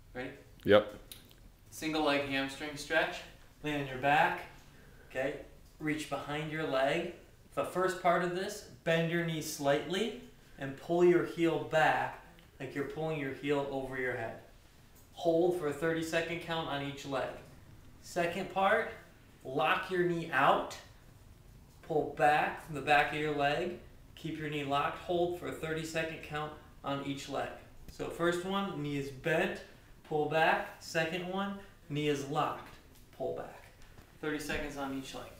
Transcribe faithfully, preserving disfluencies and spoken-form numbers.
Ready? Yep. Single leg hamstring stretch. Lay on your back. Okay. Reach behind your leg. The first part of this, bend your knee slightly and pull your heel back like you're pulling your heel over your head. Hold for a thirty second count on each leg. Second part, lock your knee out. Pull back from the back of your leg. Keep your knee locked. Hold for a thirty second count on each leg. So first one, knee is bent. Pull back. Second one, knee is locked. Pull back. thirty seconds on each leg.